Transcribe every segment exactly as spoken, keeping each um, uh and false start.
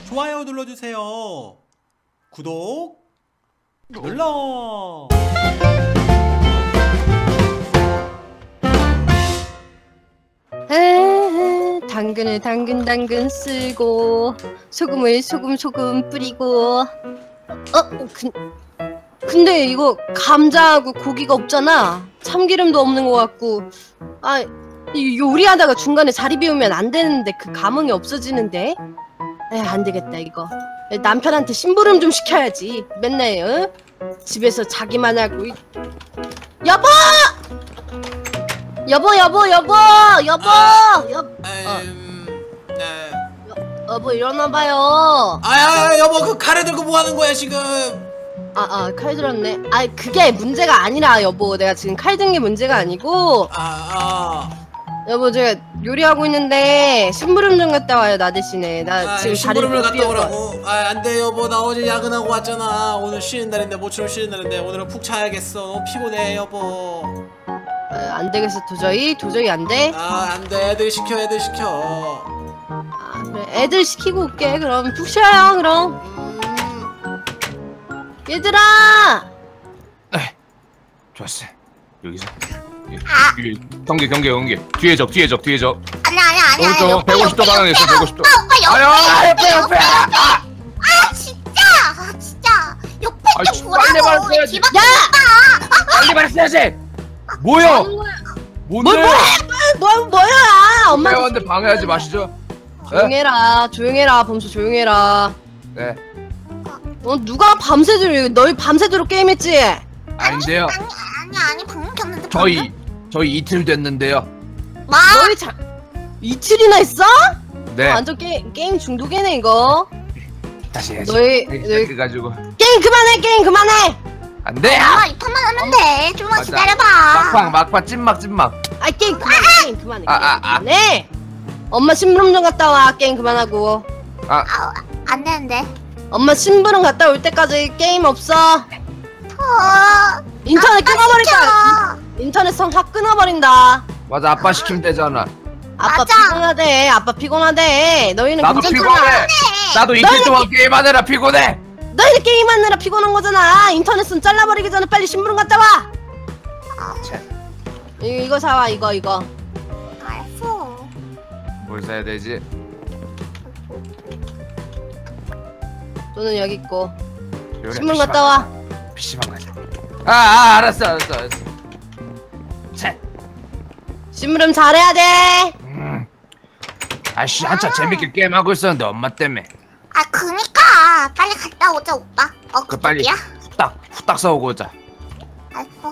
좋아요 눌러주세요. 구독 눌러. 에헤, 당근을 당근 당근 쓰고 소금을 소금 소금 뿌리고. 어? 그, 근데 이거 감자하고 고기가 없잖아. 참기름도 없는 것 같고. 아, 이 요리하다가 중간에 자리 비우면 안 되는데 그 감흥이 없어지는데. 에, 안 되겠다 이거. 남편한테 심부름 좀 시켜야지. 맨날 어? 집에서 자기만 하고. 여보! 여보 여보 여보 여보 아, 여, 어. 음, 네. 여, 여보 일어나봐요. 아야 여보 그 카레 들고 뭐 하는 거야 지금? 아아 칼 들었네. 아 그게 문제가 아니라 여보, 내가 지금 칼 든 게 문제가 아니고. 아, 아. 여보 제가 요리하고 있는데 심부름 좀 갔다 와요. 나 대신에 나 아, 지금 심부름을 다리 갔다 오라고? 아 안돼 여보, 나 어제 야근하고 왔잖아. 오늘 쉬는 날인데 모처럼 쉬는 날인데 오늘은 푹 자야겠어. 너무 피곤해 여보. 아, 안 되겠어. 도저히 도저히 안 돼. 아 안돼, 애들 시켜 애들 시켜. 아 그래, 애들 시키고 올게. 그럼 푹 쉬어요 그럼. 음. 얘들아. 네, 좋았어. 여기서 여기, 경계 경계 경계 뒤에 적 뒤에 적 뒤에 적. 아니 아니 아니 아니. 오른쪽 백오십 도 방향에 있어. 백오십 도. 오빠 오빠 옆에. 아야 옆에 옆에. 아, 아 진짜. 아 진짜. 옆에 아이, 좀 빨리 보라고. 말해야지. 뒤바퀴 야! 오빠. 빨리 말했어야지. 뭐야? 뭐 뭔데? 뭐야 뭐 뭐야 엄마. 회원한테 방해하지 마시죠. 조용해라 조용해라 범수 조용해라. 네. 어 누가 밤새도록 너희 밤새도록 게임했지? 아닌데요. 아니 아니 아니 방금 켰는데. 저희 저희 이틀 됐는데요. 뭐? 너희 자 이틀이나 했어? 네. 완전 게, 게임 중독이네 이거. 다시 해야지. 너희 네, 너희 그래가지고 게임 그만해 게임 그만해. 안 돼. 아 이 판만 하면 돼. 좀만 맞아. 기다려봐. 막방 막방 찐막 찐막. 아 게임 그만해 게임 그만해. 아, 아, 아. 네. 엄마 심부름 좀 갔다 와. 게임 그만하고. 아 아, 안 되는데. 엄마 심부름 갔다 올 때까지 게임 없어. 어. 인터넷 아빠 끊어버릴까? 시켜. 인터넷 선 확 끊어버린다. 맞아, 아빠 시키면 되잖아. 아빠 맞아. 피곤하대. 아빠 피곤하대. 너희는 나도 괜찮잖아. 피곤해. 나도 이틀 동안 게임하느라 피곤해. 너희는 게임하느라 피곤한 거잖아. 인터넷은 잘라버리기 전에 빨리 심부름 갔다 와. 이거, 이거 사와 이거 이거. 알았어. 뭘 사야 되지? 너는 여기 있고. 요래, 신문 피시방 갔다 와. 가자. 피시방 가자. 아, 아 알았어 알았어 알았어. 자, 심부름 잘해야 돼. 음. 아씨 한참 재밌게 게임 하고 있었는데 엄마 때문에. 아 그니까 빨리 갔다 오자 오빠. 어 그 빨리 그쪽이야? 후딱 후딱 싸우고 오자. 알았어.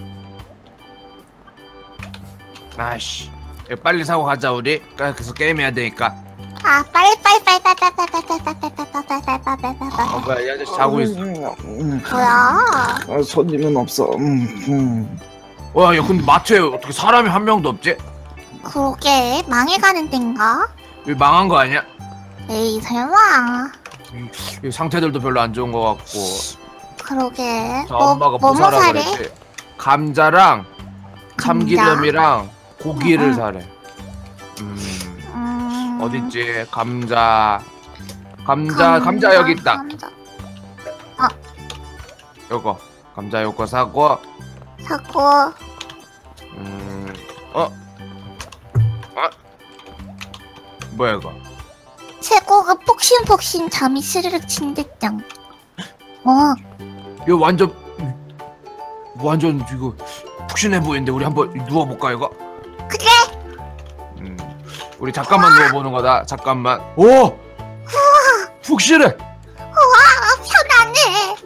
아씨 빨리 사고 가자 우리. 그래서 게임 해야 되니까. 아 빨리 빨리 빨리 빨리 빨리 빨리 빨리 빨리 빨리 빨리 빨리 빨리 빨리 빨리 빨리. 어 뭐야 이 아저씨 자고 있어. 뭐야? 아, 손님은 없어. 음, 음. 와야 근데 마트에 어떻게 사람이 한 명도 없지? 그러게 망해가는 땐가? 여기 망한 거 아니야? 에이 설마. 이 상태들도 별로 안 좋은 거 같고. 그러게. 자 엄마가 뭐 사라 그랬지? 감자랑 참기름이랑 고기를 응, 응. 사래. 음 음... 어딨지? 감자 감자 감자 여기 있다. 감자. 요거 감자 요거 사고. 사고. 음 어? 어? 뭐야 이거? 최고급 폭신폭신 잠이 스르륵 침대장. 어. 이거 완전 완전 이거 푹신해 보이는데 우리 한번 누워볼까 이거? 그래. 음 우리 잠깐만 누워보는 거다. 잠깐만. 오! 푹신해. 와 편하네.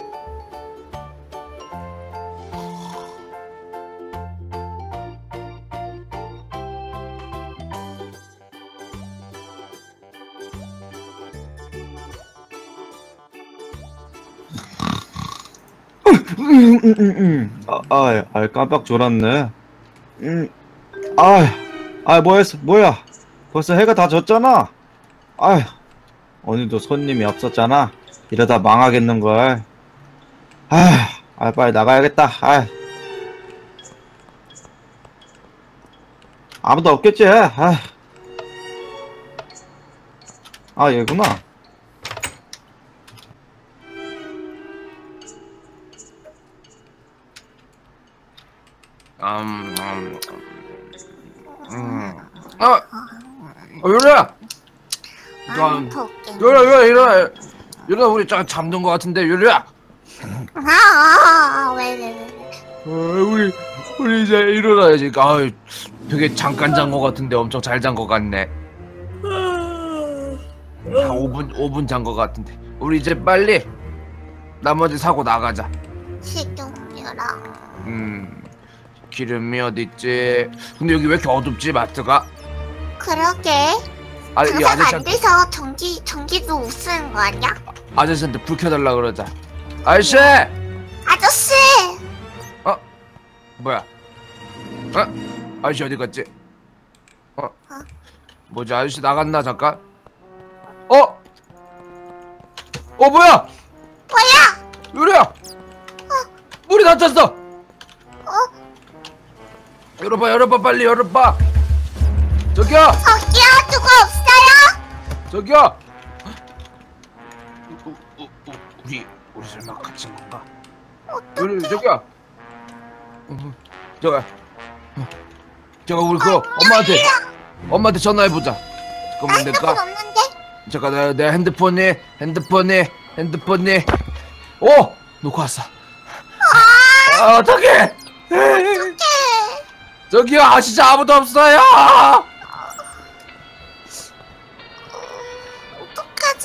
음, 음, 음, 음. 아, 아, 아, 깜빡 졸았네. 음, 아, 아, 뭐했어? 뭐야? 벌써 해가 다 졌잖아. 아, 오늘도 손님이 없었잖아. 이러다 망하겠는걸. 아, 아, 빨리 나가야겠다. 아, 아무도 없겠지. 아, 아 얘구나. 음, 음, 음. 어, 어, 요리야. 안 토끼. 요리야, 요리야, 일어나. 요리야, 우리 잠깐 잠든 것 같은데, 요리야. 아, 아, 왜, 왜, 왜. 어, 우리, 우리 이제 일어나야지. 아, 되게 잠깐 잔 것 같은데 엄청 잘 잔 것 같네. 한 오 분, 오 분 잔 것 같은데. 우리 이제 빨리 나머지 사고 나가자. 식용유랑. 음, 기름이 어딨지? 근데 여기 왜 이렇게 어둡지, 마트가? 그러게. 아, 이 장사가 안 아저씨한테, 돼서 전기, 전기도 못 쓰는 거 아니야? 아저씨한테 불 켜달라 그러자. 아저씨! 아저씨! 뭐야? 어? 아저씨 어디 갔지? 어? 뭐지? 아저씨 나갔나 잠깐? 어? 어 뭐야? 뭐야? 요리야! 물이 닫혔어! 열어봐 열어봐 빨리 열어봐! 저기요! 저기요, 누구 없어요? 저기요! 우, 우, 우, 우리 우리 설마 갇힌 건가? 우리 저기요! 어, 저기 어, 저기 우리 그 엄마한테 엄마한테 전화해보자. 잠깐만 핸드폰 내가 없는데? 잠깐 내, 내 핸드폰이 핸드폰이 핸드폰이 오! 놓고 왔어. 아 어떡해! 어떡해. 저기요 아 진짜 아무도 없어요. 어떡하지?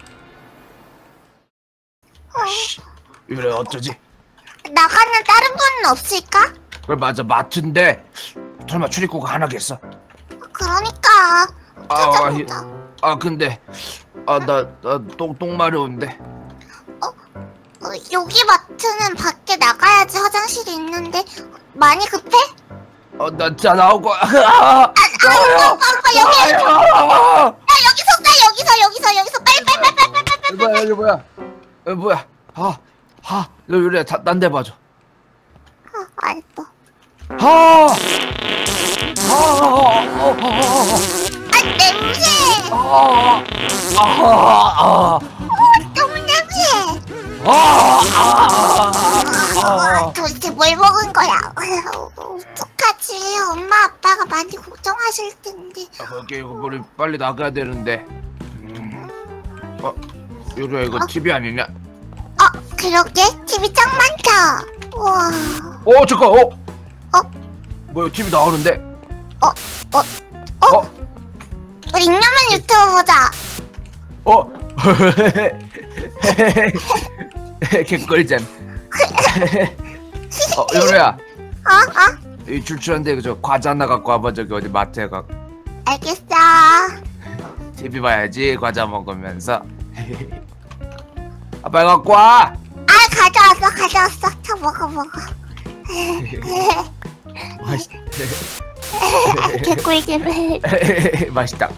아씨 이래 어쩌지? 나가는 다른 분은 없을까? 그래 맞아 마트인데 설마 출입구가 하나겠어? 그러니까 아, 찾아보자. 아 근데 아 나 나 똥 똥 마려운데. 어, 여기 마트는 밖에 나가야지 화장실이 있는데 많이 급해? 어 나 진짜 나오고 아, 아, 아, 오빠, 오빠, 여기, 아, 야, 여기서 쏴, 여기서, 여기서, 여기서, 빨리, 빨리, 빨리, 빨리, 빨리, 빨리. 이거 뭐야 이거 뭐야 이거 뭐야 아아 너 요래 딴 데 봐줘. 아, 알았어. 아! 아! 아! 아, 냄새! 아! 아! 아! 똥 냄새! 아! 아! 아, 도대체 뭘 먹은 거야? 어떡하지? 엄마, 아빠가 많이 걱정하실 텐데. 오케이 이거 우리 빨리 나가야 되는데. 음. 어? 요리야 이거 티비 아니냐? 어, 그러게? 티비 짱 많다. 우와. 어 잠깐 어? 어? 뭐야 티비 나오는데? 어? 어? 어? 어? 우리 잉여맨 유튜브 보자. 어? 개꿀잼. 어 요리야 어? 어? 이 출출한데 저 과자 하나 갖고 와봐. 저기 어디 마트에 가. 알겠어. 티비 봐야지 과자 먹으면서. 아 빨리 갖고 와. 아, 가져왔어, 가져왔어. 다 먹어, 먹어. 맛있. 개꿀잼. 맛있다.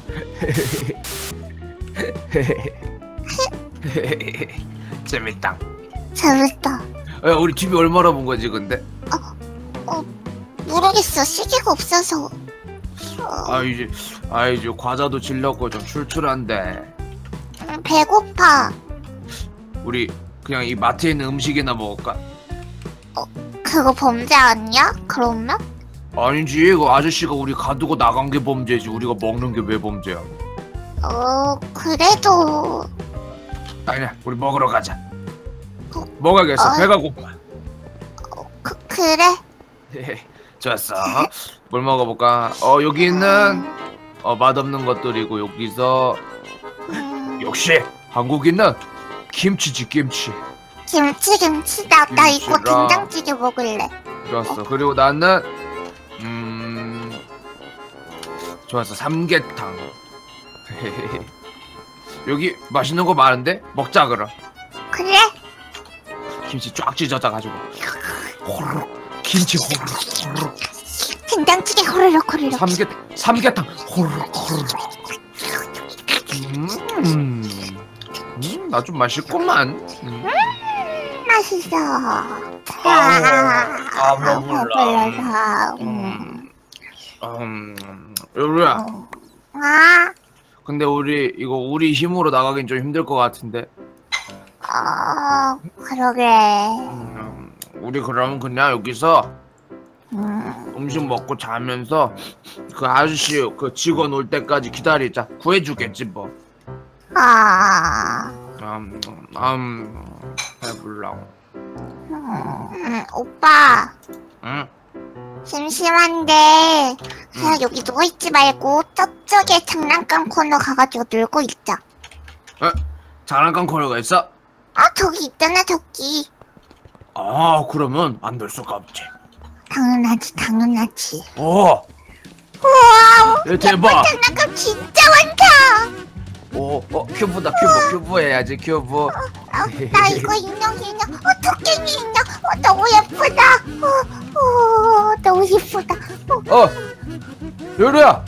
재밌다. 재밌다. 야, 우리 티비 얼마나 본 거지 근데? 어, 모르겠어. 시계가 없어서. 아 이제 아 이제 과자도 질렀고 좀 출출한데 음, 배고파. 우리 그냥 이 마트에 있는 음식이나 먹을까? 그거 범죄 아니야? 그러면? 아니지 그 아저씨가 우리 가두고 나간 게 범죄지 우리가 먹는 게 왜 범죄야? 어, 그래도. 아니야 우리 먹으러 가자. 어, 먹어야겠어. 어. 배가 고파. 그, 그래. 좋았어. 뭘 먹어볼까? 어 여기 있는 어 맛없는 것들이고 여기서 음, 역시 한국인은 김치지 김치. 김치, 김치. 나, 나 이거 김치랑. 된장찌개 먹을래. 좋았어. 그리고 나는 음 좋았어. 삼계탕. 여기 맛있는 거 많은데 먹자 그럼. 그래? 김치 쫙 찢어져가지고 호로록 김치 호로록 호로록 된장찌개 호로록 호로록. 삼계 삼계탕 호로록 호로록. 음, 음, 나 좀 맛있구만. 음. 맛있어. 아, 아, 아, 배불러. 배불러서. 음, 음, 요리야. 아, 근데 우리 이거 우리 힘으로 나가긴 좀 힘들 것 같은데. 어, 그러게. 음, 우리 그러면 그냥 여기서 음, 음식 먹고 자면서 그 아저씨 그 직원 올 때까지 기다리자. 구해주겠지 뭐. 아, 음, 음, 배불러. 음, 오빠 응? 심심한데 그냥 응. 여기 누워있지 말고 저쪽에 장난감 코너 가가지고 놀고 있자. 어? 장난감 코너가 있어? 아, 저기 있잖아, 저기. 아, 그러면 안 될 수가 없지. 당연하지, 당연하지. 오, 우와, 예, 대박. 장난감 진짜 많다. 오, 어, 큐브다, 큐브, 큐브 해야지, 큐브. 어, 나 이거 인형 인형, 어, 토끼니 인형, 어, 너무 예쁘다. 어, 어, 너무 예쁘다. 어, 어, 요리야.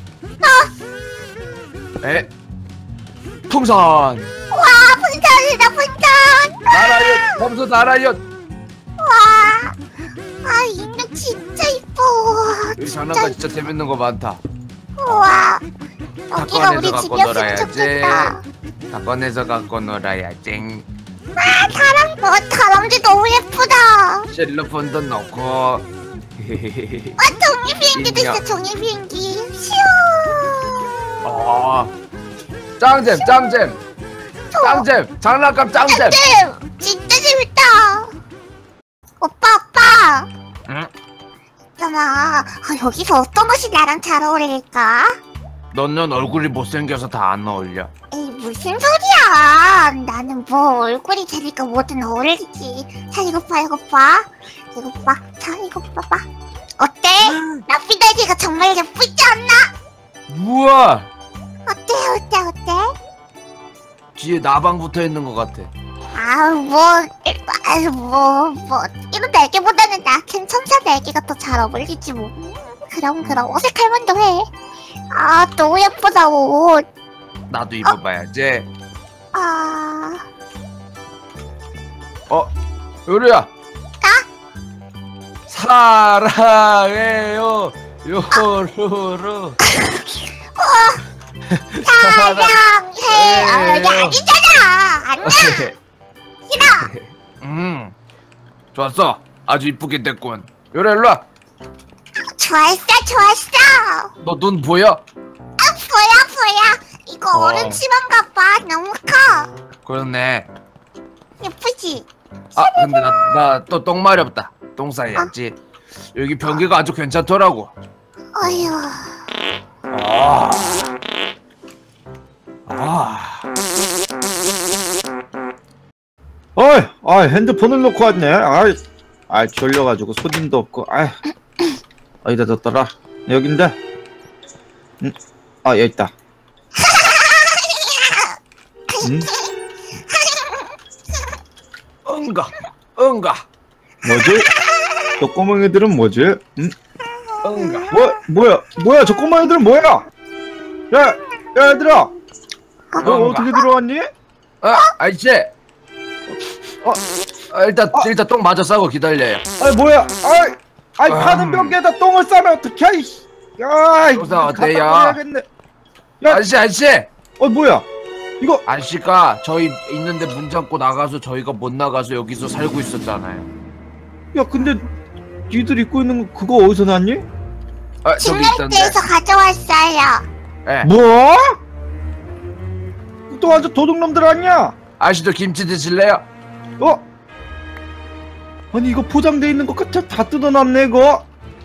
에, 풍선. 와, 분산이다, 분산. 나라연, 범수 나라연. 와, 아, 인형 진짜 이뻐. 우와, 이 진짜 장난감 진짜 재밌는 거 많다. 우와. 여기가 꺼내서 우리 갖고 집이었으면 놀아야지. 좋겠다. 다 꺼내서 갖고 놀아야지. 아, 다람, 어, 다람쥐 너무 예쁘다. 실로폰도 넣고. 아, 종이 비행기도 인형. 있어, 종이 비행기. 슈. 어, 짱잼, 짱잼, 짱잼, 장난감 짱잼. 네, 진짜 재밌다. 오빠, 오빠. 응? 있잖아. 아, 여기서 어떤 옷이 나랑 잘 어울릴까? 너는 얼굴이 못생겨서 다 안 어울려. 에이, 무슨 소리야. 나는 뭐 얼굴이 되니까 뭐든 어울리지. 자, 이거 봐, 이거 봐. 이거 봐. 자, 이거 봐봐. 어때? 나 피달지가 정말 예쁘지 않나? 우와, 어때, 어때, 어때? 뒤에 나방 붙어 있는 것 같아. 아, 뭐, 아유, 뭐, 뭐, 이런 날개보다는 나 괜찮사 날개가 더 잘 어울리지, 뭐. 그럼, 그럼, 어색할 만도 해. 아, 너무 예쁘다, 옷. 나도 입어봐야지. 아, 어, 요리야. 사랑해요, 요루루. 사랑해. 아, 이게 아니잖아. 안 돼. 싫어. 음, 좋았어. 아주 이쁘게 됐군. 요리 일로 와. 좋았어, 좋았어. 너 눈 보여? 아, 보여, 보여. 이거 어. 어른 치마인가 봐. 너무 커. 그렇네. 예쁘지? 아, 근데 나 나 또 똥 마렵다. 똥 싸야지. 여기 변기가 아주 괜찮더라고. 어휴. 아, 아, 어이, 아 핸드폰을 놓고 왔네. 아이, 아 졸려가지고 손님도 없고. 아, 어디다 뒀더라? 여긴데. 음, 아 여기 있다. 음, 응가, 응가, 뭐지? 저 꼬맹 애들은 뭐지? 음, 응가. 뭐 뭐야? 뭐야? 저 꼬맹 애들은 뭐야? 야, 야 얘들아, 너 응가. 어떻게 들어왔니? 아, 아이씨. 어, 아, 일단 일단 똥 마저 싸고 기다려요. 아이 뭐야? 아이, 아이 음. 파는 변기에다 똥을 싸면 어떡해? 이씨. 야, 이 조사 어때요? 갖다 버려야겠네. 야, 아저씨, 아저씨. 어 뭐야? 이거 아저씨가 저희 있는데 문 잠고 나가서 저희가 못 나가서 여기서 살고 있었잖아요. 야 근데 니들 입고 있는 거 그거 어디서 났니? 아, 저기 있던데. 집날대에서 가져왔어요. 예. 뭐? 또 완전 도둑놈들 아니야? 아저씨도 김치 드실래요? 어? 아니 이거 포장돼 있는 거 같아 다 뜯어놨네 이거.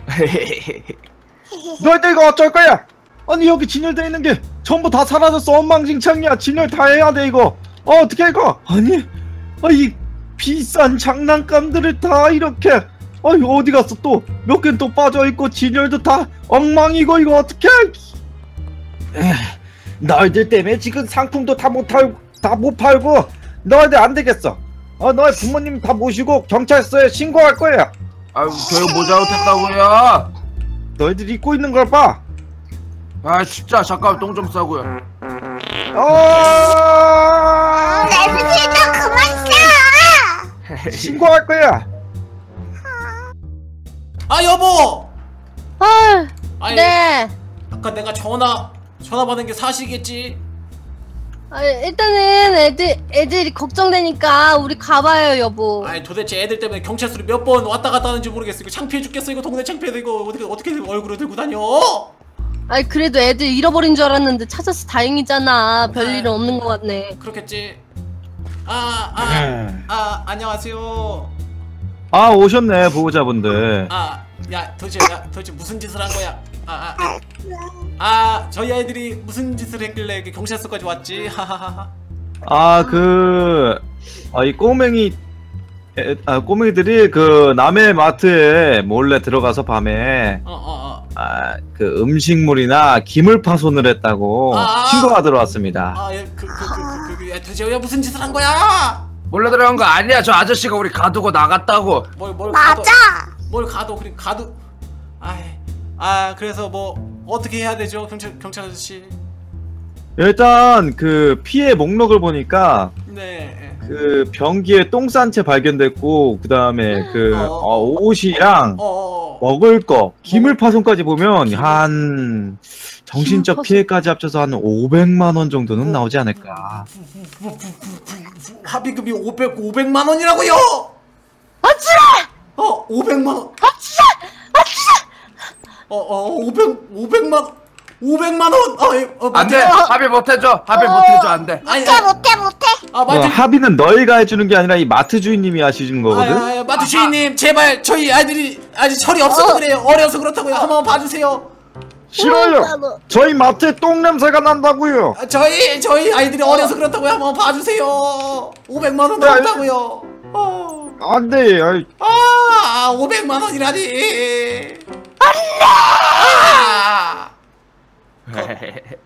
너희들 이거 어쩔 거야? 아니 여기 진열돼 있는 게 전부 다 사라졌어. 엉망진창이야. 진열 다 해야 돼 이거. 어 어떻게 이거? 아니 아, 이 비싼 장난감들을 다 이렇게 아 이거 어디 갔어 또 몇 개는 또 빠져있고 진열도 다 엉망이고 이거 어떡해. 에휴, 너희들 때문에 지금 상품도 다 못 팔고 다 못 팔고 너희들 안 되겠어. 어 너희 부모님 다 모시고 경찰서에 신고할 거야. 아유, 저희 뭐 잘못했다고요? 너희들 입고 있는 걸 봐. 아, 진짜 잠깐 똥 좀 싸고요. 어 냄새 좀 그만 싸. 신고할 거야. 아 여보. 아, 아니 네. 아까 내가 전화 전화 받은 게 사실이겠지? 아, 일단은 애들 애들이 걱정되니까 우리 가봐요 여보. 아니 도대체 애들 때문에 경찰서를 몇 번 왔다 갔다 하는지 모르겠어. 이거 창피해 죽겠어. 이거 동네 창피해서 이거 어떻게 어떻게 얼굴을 들고 다녀? 아니 그래도 애들 잃어버린 줄 알았는데 찾아서 다행이잖아. 별일은 없는 것 같네. 그렇겠지. 아, 아, 아, 안녕하세요. 아 오셨네 보호자분들. 아, 야, 도대체, 야, 도대체 무슨 짓을 한 거야? 아, 아, 아, 저희 아이들이 무슨 짓을 했길래 이렇게 경찰서까지 왔지? 하하하하. 아그 아, 이 꼬맹이 애, 아, 꼬맹이들이 그 남의 마트에 몰래 들어가서 밤에 어, 어, 어. 아, 그 음식물이나 기물 파손을 했다고 아. 신고가 들어왔습니다. 아, 예, 그, 그, 그, 그, 그, 야, 도대체 야, 무슨 짓을 한 거야? 몰래 들어간 거 아니야. 저 아저씨가 우리 가두고 나갔다고. 뭘, 뭘 가도, 맞아. 뭘 가도, 그래, 가도. 아이, 아, 그래서 뭐 어떻게 해야 되죠, 경찰 경찰 아저씨? 일단 그 피해 목록을 보니까 네. 그 변기에 똥 싼 채 발견됐고 그 다음에 그 어. 어, 옷이랑 어, 어, 어. 먹을 거 기물 파손까지 보면 한 정신적 기물 파손? 피해까지 합쳐서 한 오백만 원 정도는 나오지 않을까. 합의금이 오백, 오백만 원이라고요? 아치라! 어, 오백만 원. 아치라! 아치라! 어, 어, 오백, 오백만 원. 오백만 원. 아, 예, 어, 안 돼. 맞아요. 합의 못 해줘. 합의 못 해줘. 안 돼. 아니, 못해 아니, 못해 못해. 아, 뭐, 마트, 합의는 너희가 해주는 게 아니라 이 마트 주인님이 하시는 아, 거거든. 아, 아, 마트 주인님, 제발 저희 아이들이 아직 철이 없어서 그래요. 어려서 그렇다고요. 한번 봐주세요. 싫어요. 나도. 저희 마트에 똥 냄새가 난다고요. 아, 저희 저희 아이들이 어려서 그렇다고요. 한번 봐주세요. 오백만 원 야, 넘다고요. 어. 안 돼. 아이, 아, 오백만 원이라니. 안돼. 아!